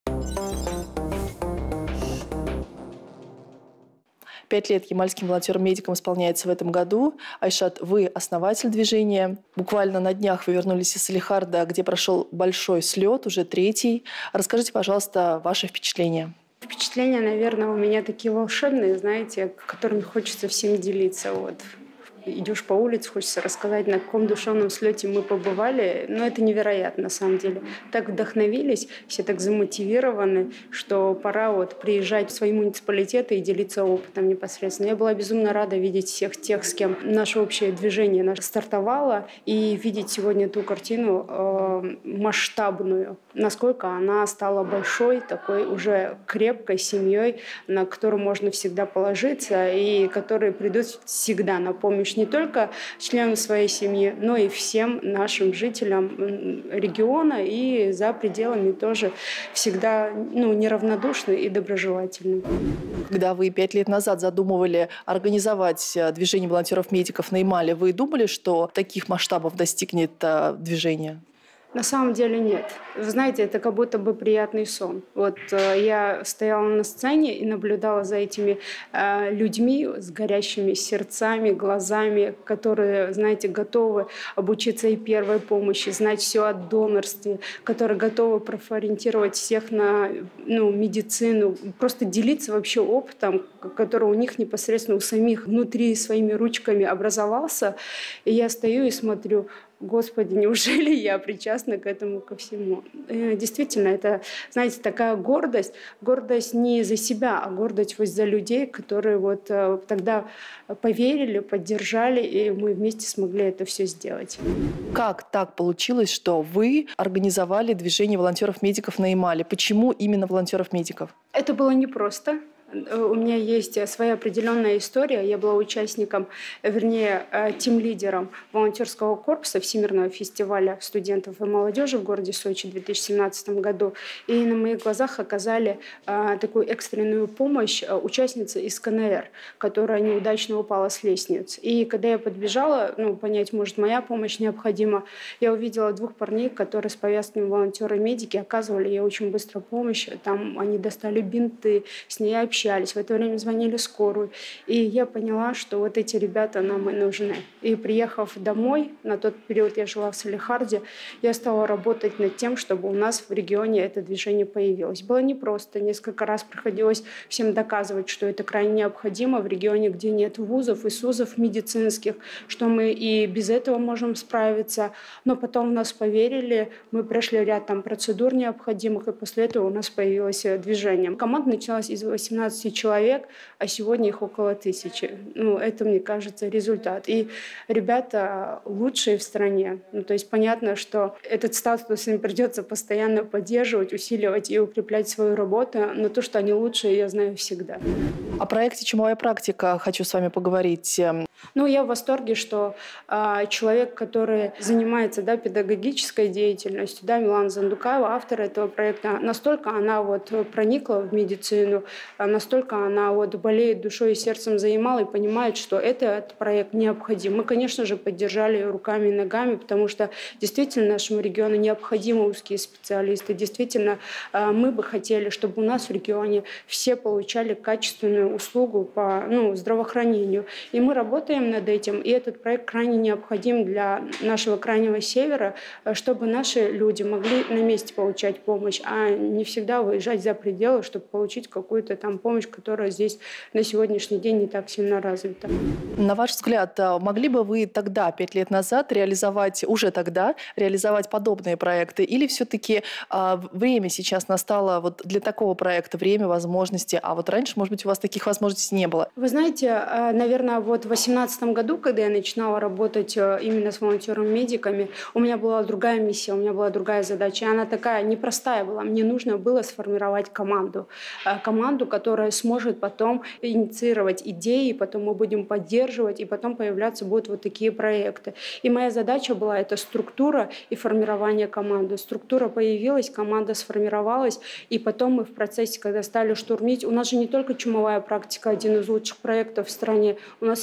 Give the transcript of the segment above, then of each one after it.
5 лет ямальским волонтерам-медикам исполняется в этом году. Айшат, вы основатель движения. Буквально на днях вы вернулись из Салехарда, где прошел большой слет, уже 3-й. Расскажите, пожалуйста, ваши впечатления. Впечатления, наверное, у меня такие волшебные, знаете, которыми хочется всем делиться. Идешь по улице, хочется рассказать, на каком душевном слете мы побывали. Но это невероятно, на самом деле. Так вдохновились, все так замотивированы, что пора приезжать в свои муниципалитеты и делиться опытом непосредственно. Я была безумно рада видеть всех тех, с кем наше общее движение стартовало, и видеть сегодня ту картину масштабную, насколько она стала большой, такой уже крепкой семьей, на которую можно всегда положиться, и которые придут всегда на помощь не только членам своей семьи, но и всем нашим жителям региона и за пределами тоже всегда неравнодушны и доброжелательны. Когда вы 5 лет назад задумывали организовать движение волонтеров-медиков на Ямале, вы думали, что таких масштабов достигнет движение? На самом деле нет. Вы знаете, это как будто бы приятный сон. Я стояла на сцене и наблюдала за этими людьми с горящими сердцами, глазами, которые, знаете, готовы обучиться и первой помощи, знать все о донорстве, которые готовы профориентировать всех на медицину, просто делиться вообще опытом, который у них непосредственно у самих внутри своими ручками образовался. И я стою и смотрю: Господи, неужели я причастна к этому, ко всему? Действительно, это, знаете, такая гордость. Гордость не за себя, а гордость за людей, которые тогда поверили, поддержали, и мы вместе смогли это все сделать. Как так получилось, что вы организовали движение волонтеров-медиков на Ямале? Почему именно волонтеров-медиков? Это было непросто. У меня есть своя определенная история. Я была участником, тимлидером волонтерского корпуса Всемирного фестиваля студентов и молодежи в городе Сочи в 2017 году. И на моих глазах оказали такую экстренную помощь участнице из КНР, которая неудачно упала с лестниц. И когда я подбежала, понять, может, моя помощь необходима, я увидела 2 парней, которые с повязками волонтеры-медики оказывали ей очень быстро помощь. Там они достали бинты, с ней общались. В это время звонили скорую. И я поняла, что эти ребята нам и нужны. И приехав домой, на тот период я жила в Салехарде, я стала работать над тем, чтобы у нас в регионе это движение появилось. Было непросто. Несколько раз приходилось всем доказывать, что это крайне необходимо в регионе, где нет вузов и СУЗов медицинских, что мы и без этого можем справиться. Но потом в нас поверили, мы прошли ряд процедур необходимых, и после этого у нас появилось движение. Команда началась из 18 человек, а сегодня их около 1000. Это, мне кажется, результат. И ребята лучшие в стране. То есть понятно, что этот статус им придется постоянно поддерживать, усиливать и укреплять свою работу, но то, что они лучшие, я знаю всегда. О проекте «Чумовая практика» хочу с вами поговорить. Я в восторге, что человек, который занимается педагогической деятельностью, Милана Зандукаева, автор этого проекта, настолько она проникла в медицину, настолько она болеет душой и сердцем за Ямал и понимает, что этот проект необходим. Мы, конечно же, поддержали ее руками и ногами, потому что действительно нашему региону необходимы узкие специалисты. Действительно, мы бы хотели, чтобы у нас в регионе все получали качественную услугу по здравоохранению. И мы работаем над этим, и этот проект крайне необходим для нашего крайнего севера, чтобы наши люди могли на месте получать помощь, а не всегда выезжать за пределы, чтобы получить какую-то помощь, которая здесь на сегодняшний день не так сильно развита. На ваш взгляд, могли бы вы тогда, 5 лет назад, реализовать подобные проекты? Или все-таки время сейчас настало для такого проекта, время, возможности, а раньше, может быть, у вас таких возможностей не было? Вы знаете, наверное, в 2018 году, когда я начинала работать именно с волонтерами-медиками, у меня была другая миссия, у меня была другая задача. И она такая непростая была. Мне нужно было сформировать команду, которая сможет потом инициировать идеи, потом мы будем поддерживать, и потом появляться будут такие проекты. И моя задача была это структура и формирование команды. Структура появилась, команда сформировалась, и потом мы в процессе, когда стали штурмить, у нас же не только чумовая практика, один из лучших проектов в стране, у нас есть еще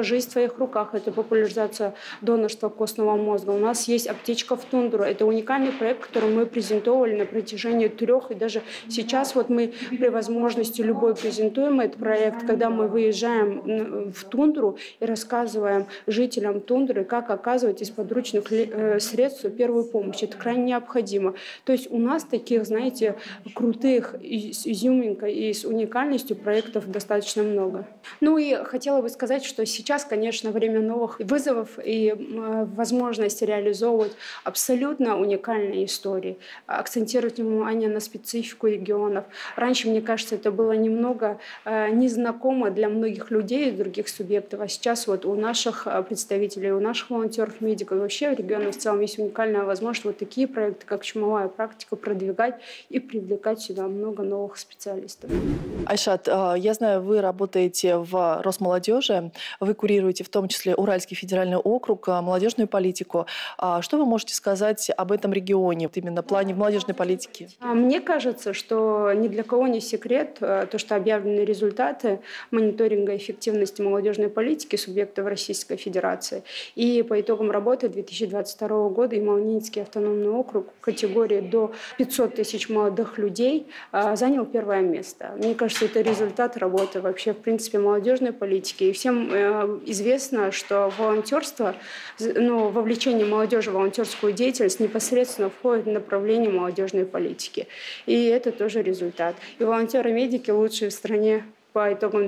«Все, жизнь в твоих руках». Это популяризация донорства костного мозга. У нас есть «Аптечка в тундру». Это уникальный проект, который мы презентовали на протяжении 3, и даже сейчас вот мы при возможности любой презентуем этот проект, когда мы выезжаем в тундру и рассказываем жителям тундры, как оказывать из подручных средств первую помощь. Это крайне необходимо. То есть у нас таких, знаете, крутых, с изюминкой и с уникальностью проектов достаточно много. Ну и хотела бы сказать, что сейчас, конечно, время новых вызовов и возможность реализовывать абсолютно уникальные истории, акцентировать внимание на специфику регионов. Раньше, мне кажется, это было немного незнакомо для многих людей и других субъектов, а сейчас вот у наших представителей, у наших волонтеров, медиков и вообще в регионах в целом есть уникальная возможность вот такие проекты, как чумовая практика, продвигать и привлекать сюда много новых специалистов. Айшат, я знаю, вы работаете в Росмолодежи, вы курируете в том числе Уральский федеральный округ, молодежную политику. Что вы можете сказать об этом регионе, вот именно в плане молодежной политики? Мне кажется, что ни для кого не секрет то, что объявлены результаты мониторинга эффективности молодежной политики субъектов Российской Федерации. И по итогам работы 2022 года Ямало-Ненецкий автономный округ в категории до 500 тысяч молодых людей занял 1 место. Мне кажется, это результат работы вообще, в принципе, молодежной политики. И всем известно, что волонтерство, вовлечение молодежи в волонтерскую деятельность непосредственно входит в направление молодежной политики. И это тоже результат. И волонтеры-медики лучшие в стране по итогам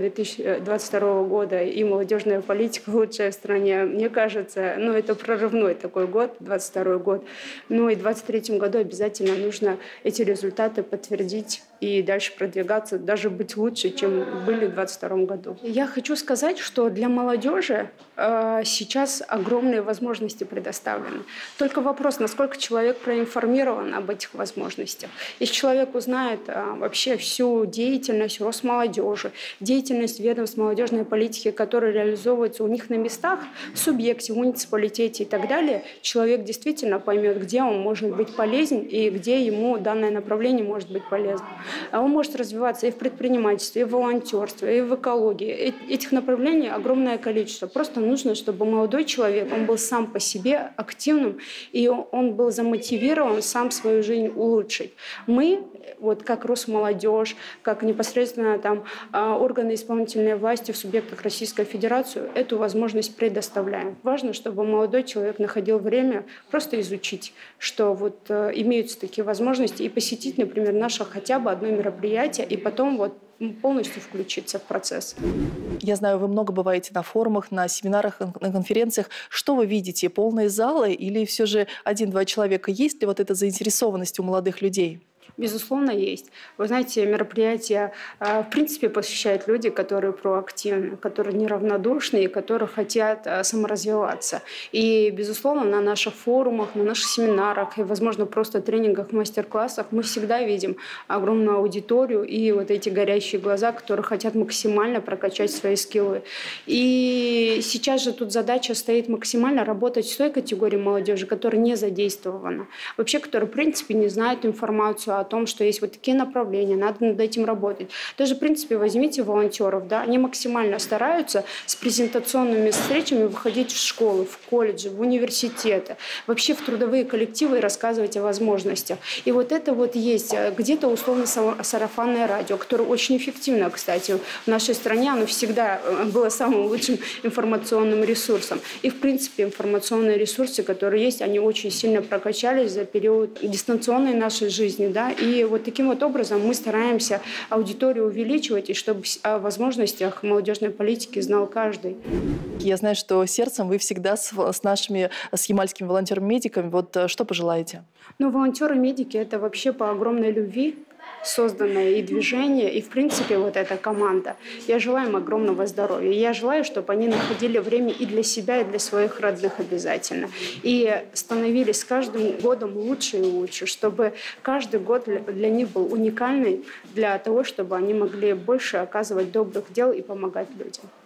2022 года, и молодежная политика лучшая в стране. Мне кажется, это прорывной такой год, 2022 год. И в 2023 году обязательно нужно эти результаты подтвердить и дальше продвигаться, даже быть лучше, чем были в 2022 году. Я хочу сказать, что для молодежи сейчас огромные возможности предоставлены. Только вопрос, насколько человек проинформирован об этих возможностях. Если человек узнает вообще всю деятельность Росмолодежи, деятельность ведомств молодежной политики, которые реализовываются у них на местах, в субъекте, в муниципалитете и так далее, человек действительно поймет, где он может быть полезен и где ему данное направление может быть полезно. Он может развиваться и в предпринимательстве, и в волонтерстве, и в экологии. Этих направлений огромное количество. Просто нужно, чтобы молодой человек, он был сам по себе активным, и он был замотивирован сам свою жизнь улучшить. Мы, как Росмолодежь, как непосредственно органы исполнительной власти в субъектах Российской Федерации, эту возможность предоставляем. Важно, чтобы молодой человек находил время просто изучить, что имеются такие возможности, и посетить, например, наше хотя бы одно мероприятие, и потом полностью включиться в процесс. Я знаю, вы много бываете на форумах, на семинарах, на конференциях. Что вы видите? Полные залы или все же 1-2 человека? Есть ли эта заинтересованность у молодых людей? Безусловно, есть. Вы знаете, мероприятия, в принципе, посещают люди, которые проактивны, которые неравнодушны и которые хотят саморазвиваться. И, безусловно, на наших форумах, на наших семинарах и, возможно, просто тренингах, мастер-классах мы всегда видим огромную аудиторию и эти горящие глаза, которые хотят максимально прокачать свои скиллы. И сейчас же тут задача стоит максимально работать с той категорией молодежи, которая не задействована. Вообще, которая, в принципе, не знает информацию о том, что есть такие направления, надо над этим работать. Даже, в принципе, возьмите волонтеров, они максимально стараются с презентационными встречами выходить в школы, в колледжи, в университеты, вообще в трудовые коллективы и рассказывать о возможностях. И это есть где-то условно сарафанное радио, которое очень эффективно, кстати, в нашей стране, оно всегда было самым лучшим информационным ресурсом. И, в принципе, информационные ресурсы, которые есть, они очень сильно прокачались за период дистанционной нашей жизни, И таким образом мы стараемся аудиторию увеличивать, и чтобы о возможностях молодежной политики знал каждый. Я знаю, что сердцем вы всегда с ямальскими волонтерами-медиками. Что пожелаете? Волонтеры-медики – это вообще по огромной любви созданное и движение, и, в принципе, эта команда. Я желаю им огромного здоровья. Я желаю, чтобы они находили время и для себя, и для своих родных обязательно. И становились с каждым годом лучше и лучше, чтобы каждый год для них был уникальный, для того, чтобы они могли больше оказывать добрых дел и помогать людям.